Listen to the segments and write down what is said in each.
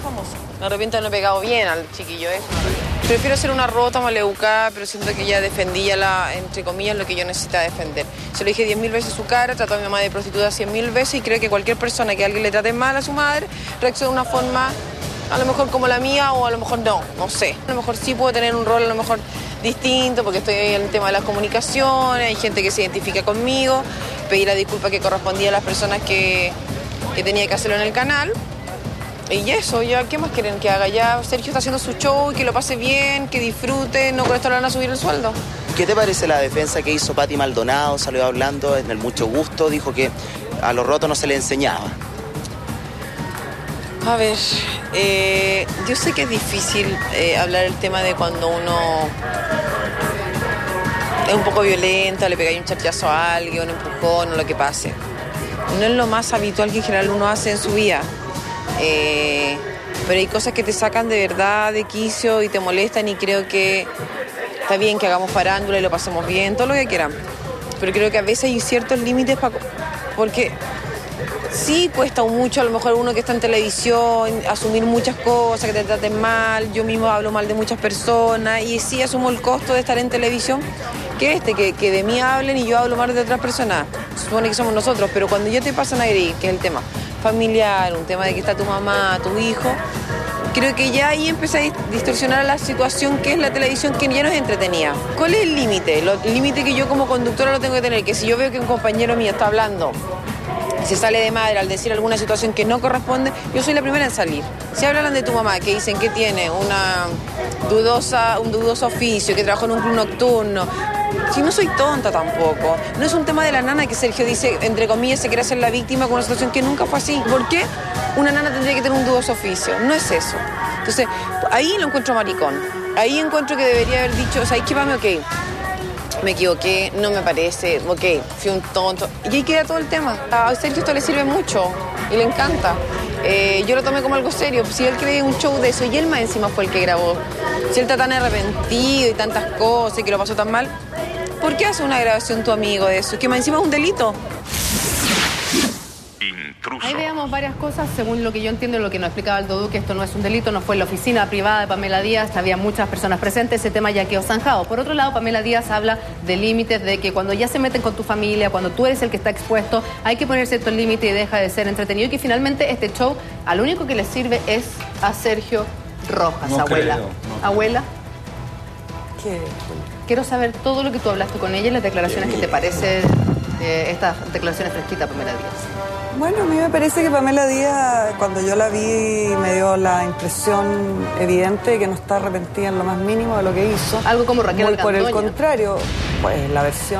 famoso. Me arrepiento de no haber pegado bien al chiquillo ese. Prefiero ser una rota maleducada, pero siento que ella defendía, entre comillas, lo que yo necesitaba defender. Se lo dije 10.000 veces a su cara, trató a mi mamá de prostituta 100.000 veces y creo que cualquier persona que alguien le trate mal a su madre reacciona de una forma, a lo mejor como la mía o a lo mejor no sé. A lo mejor sí puedo tener un rol a lo mejor distinto porque estoy en el tema de las comunicaciones, hay gente que se identifica conmigo, pedí la disculpa que correspondía a las personas que tenía que hacerlo en el canal. Y eso, ya, ¿qué más quieren que haga? Ya Sergio está haciendo su show y que lo pase bien, que disfrute, no con esto le van a subir el sueldo. ¿Qué te parece la defensa que hizo Pati Maldonado? Salió hablando en el Mucho Gusto, dijo que a los rotos no se le enseñaba. A ver, yo sé que es difícil hablar el tema de cuando uno es un poco violento, le pegáis un chachazo a alguien, un empujón o lo que pase. No es lo más habitual que en general uno hace en su vida. Pero hay cosas que te sacan de verdad de quicio y te molestan y creo que está bien que hagamos farándula y lo pasemos bien, todo lo que quieran. Pero creo que a veces hay ciertos límites porque sí cuesta mucho a lo mejor uno que está en televisión asumir muchas cosas, que te traten mal. Yo mismo hablo mal de muchas personas y sí asumo el costo de estar en televisión, que de mí hablen y yo hablo mal de otras personas. Se supone que somos nosotros, pero cuando ya te pasan a agredir, que es el tema familiar, un tema de que está tu mamá, tu hijo, creo que ya ahí empieza a distorsionar la situación que es la televisión, que ya no es entretenida. ¿Cuál es el límite? El límite que yo como conductora lo tengo que tener, que si yo veo que un compañero mío está hablando y se sale de madre al decir alguna situación que no corresponde, yo soy la primera en salir. Si hablan de tu mamá, que dicen que tiene un dudoso oficio, que trabajó en un club nocturno, si no soy tonta tampoco. No es un tema de la nana que Sergio dice, entre comillas, se quiere hacer la víctima con una situación que nunca fue así. ¿Por qué una nana tendría que tener un dudoso oficio? No es eso. Entonces, ahí lo encuentro maricón. Ahí encuentro que debería haber dicho, ¿sabes qué, mami? Ok, me equivoqué, no me parece, ok, fui un tonto. Y ahí queda todo el tema. A Sergio esto le sirve mucho y le encanta. Yo lo tomé como algo serio. Si él cree un show de eso y él más encima fue el que grabó, si él está tan arrepentido y tantas cosas y que lo pasó tan mal, ¿por qué hace una grabación tu amigo de eso? Que más encima es un delito. Ahí veamos varias cosas, según lo que yo entiendo y lo que nos explicaba Aldo Duque, esto no es un delito, no fue en la oficina privada de Pamela Díaz, había muchas personas presentes, ese tema ya quedó zanjado. Por otro lado, Pamela Díaz habla de límites, de que cuando ya se meten con tu familia, cuando tú eres el que está expuesto, hay que poner ciertos límites y deja de ser entretenido, y que finalmente este show, al único que le sirve es a Sergio Rojas, no abuela. Creo, no. Abuela. ¿Qué? Quiero saber todo lo que tú hablaste con ella y las declaraciones que te parece estas declaraciones fresquitas, Pamela Díaz. Bueno, a mí me parece que Pamela Díaz, cuando yo la vi, me dio la impresión evidente de que no está arrepentida en lo más mínimo de lo que hizo. Algo como Raquel Muy por el Argandoña. Contrario, pues la versión,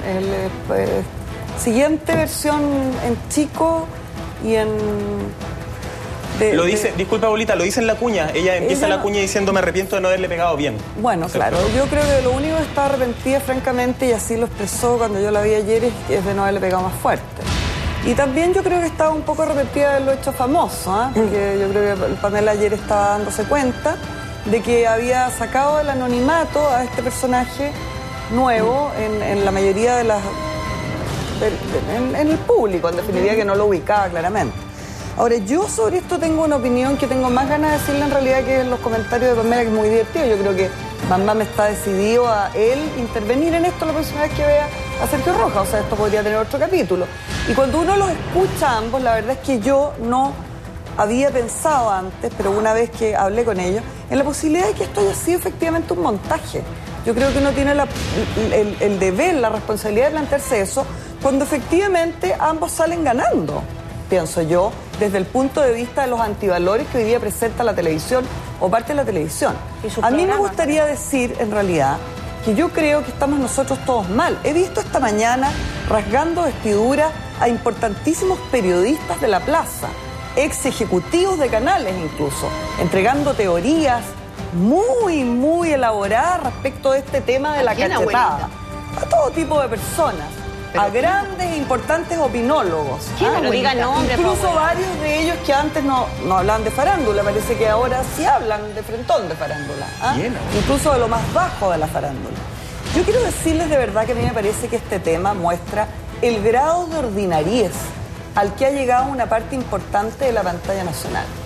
siguiente versión en chico y en... Lo dice, disculpa, abuelita, lo dice en la cuña. Ella empieza la cuña diciendo me arrepiento de no haberle pegado bien. Bueno, claro, yo creo que lo único que está arrepentida, francamente, y así lo expresó cuando yo la vi ayer, es de no haberle pegado más fuerte. Y también yo creo que estaba un poco arrepentida de haberlo hecho famoso, ¿eh? Porque yo creo que Pamela ayer estaba dándose cuenta de que había sacado del anonimato a este personaje nuevo en la mayoría de las... en el público, en definitiva, que no lo ubicaba claramente. Ahora, yo sobre esto tengo una opinión que tengo más ganas de decirle en realidad que en los comentarios de Pamela, que es muy divertido. Yo creo que Mamá me está decidido a él intervenir en esto la próxima vez que vea a Sergio Rojas. O sea, esto podría tener otro capítulo. Y cuando uno los escucha a ambos, la verdad es que yo no había pensado antes, pero una vez que hablé con ellos, en la posibilidad de que esto haya sido efectivamente un montaje. Yo creo que uno tiene el deber, la responsabilidad de plantearse eso, cuando efectivamente ambos salen ganando, pienso yo, desde el punto de vista de los antivalores que hoy día presenta la televisión o parte de la televisión. A mí me gustaría decir, en realidad, que yo creo que estamos nosotros todos mal. He visto esta mañana rasgando vestiduras a importantísimos periodistas de la plaza, ex ejecutivos de canales incluso, entregando teorías muy, muy elaboradas respecto de este tema de la cachetada. A todo tipo de personas. A grandes e importantes opinólogos. Pero diga nombre, incluso varios de ellos que antes no hablaban de farándula, parece que ahora sí hablan de frentón de farándula. Incluso de lo más bajo de la farándula. Yo quiero decirles de verdad que a mí me parece que este tema muestra el grado de ordinariez al que ha llegado una parte importante de la pantalla nacional.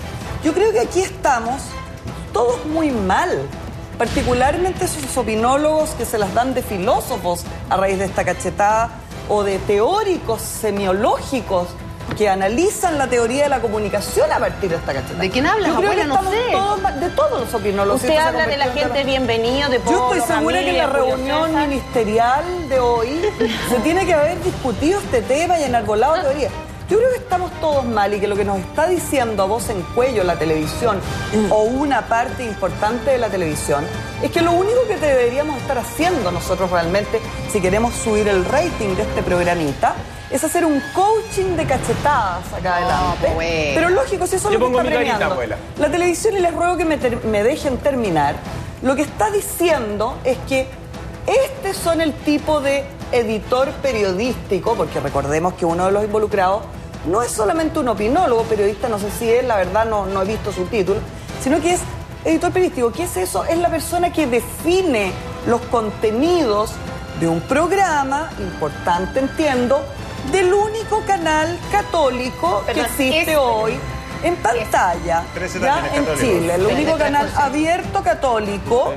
yo creo que aquí estamos todos muy mal, particularmente esos opinólogos que se las dan de filósofos a raíz de esta cachetada o de teóricos semiológicos que analizan la teoría de la comunicación a partir de esta cachetada. ¿De quién hablas, Yo creo que abuela? estamos No sé. todos, de todos los opinólogos. Usted habla de la gente bienvenido, de Polo, Yo estoy segura que en la Ramírez, Julio reunión César. ministerial de hoy se tiene que haber discutido este tema y enarbolado teoría. Yo creo que estamos todos mal y que lo que nos está diciendo a voz en cuello la televisión o una parte importante de la televisión es que lo único que deberíamos estar haciendo nosotros realmente, si queremos subir el rating de este programita, es hacer un coaching de cachetadas acá adelante. Pues. Pero lógico, si eso es Yo lo que pongo está mi carita, premiando. abuela. La televisión, y les ruego que me dejen terminar, lo que está diciendo es que este son el tipo de editor periodístico, porque recordemos que uno de los involucrados no es solamente un opinólogo, periodista, no sé si es, la verdad no he visto su título, sino que es editor periodístico. ¿Qué es eso? Es la persona que define los contenidos de un programa, importante entiendo, del único canal católico que existe hoy en pantalla, 13 ya también es en católico. Chile, el único 3%. canal abierto católico,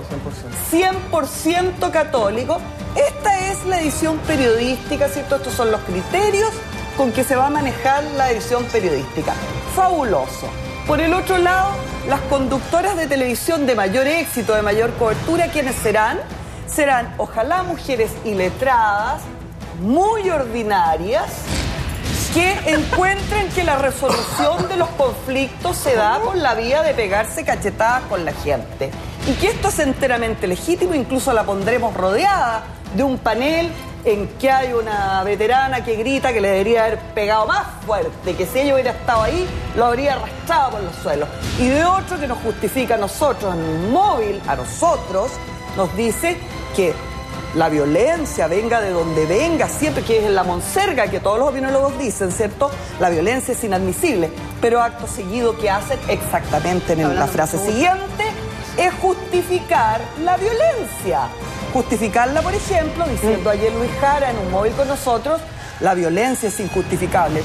100% católico. Esta es la edición periodística, ¿cierto? Estos son los criterios con que se va a manejar la edición periodística. Fabuloso. Por el otro lado, las conductoras de televisión de mayor éxito, de mayor cobertura, ¿quiénes serán? Serán, ojalá, mujeres iletradas, muy ordinarias, que encuentren que la resolución de los conflictos se da por la vía de pegarse cachetadas con la gente. Y que esto es enteramente legítimo, incluso la pondremos rodeada de un panel en que hay una veterana que grita que le debería haber pegado más fuerte, que si ella hubiera estado ahí, lo habría arrastrado por los suelos. Y de otro que nos justifica a nosotros, en un móvil, a nosotros, nos dice que la violencia, venga de donde venga, siempre que es en la monserga, que todos los opinólogos dicen, ¿cierto? La violencia es inadmisible, pero acto seguido, ¿qué hacen? Exactamente en la frase siguiente, es justificar la violencia. Justificarla, por ejemplo, diciendo ayer Luis Jara en un móvil con nosotros, la violencia es injustificable.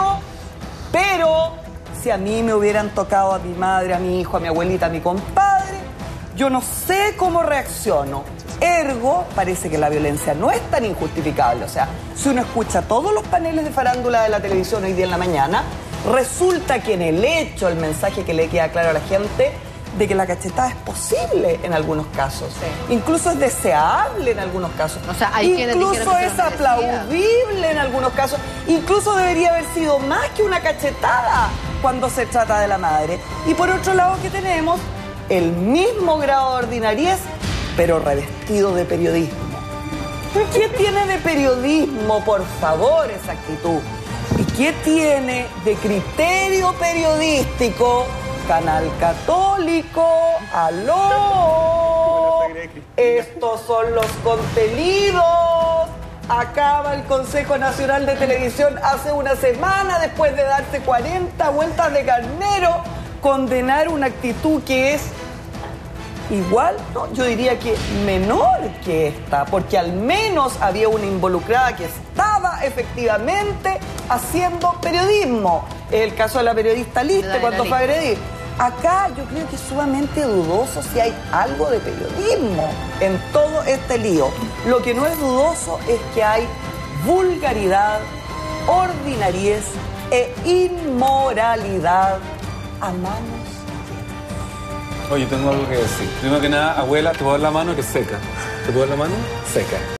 Pero, si a mí me hubieran tocado a mi madre, a mi hijo, a mi abuelita, a mi compadre, yo no sé cómo reacciono. Ergo, parece que la violencia no es tan injustificable. O sea, si uno escucha todos los paneles de farándula de la televisión hoy día en la mañana, resulta que en el hecho, el mensaje que le queda claro a la gente, de que la cachetada es posible en algunos casos. Sí. Incluso es deseable en algunos casos. O sea, hay quienes incluso dijeron que es se lo merecía. aplaudible en algunos casos. Incluso debería haber sido más que una cachetada cuando se trata de la madre. Y por otro lado, que tenemos el mismo grado de ordinariez, pero revestido de periodismo. ¿Qué tiene de periodismo, por favor, esa actitud? ¿Y qué tiene de criterio periodístico? Canal Católico, aló, estos son los contenidos. Acaba el Consejo Nacional de Televisión hace una semana, después de darse 40 vueltas de carnero, condenar una actitud que es igual, no, yo diría que menor que esta, porque al menos había una involucrada que estaba efectivamente haciendo periodismo. Es el caso de la periodista Liste cuando fue agredida. Acá yo creo que es sumamente dudoso si hay algo de periodismo en todo este lío. Lo que no es dudoso es que hay vulgaridad, ordinariez e inmoralidad a manos. Oye, tengo algo que decir. Primero que nada, abuela, te puedo dar la mano que es seca. ¿Te puedo dar la mano? Seca.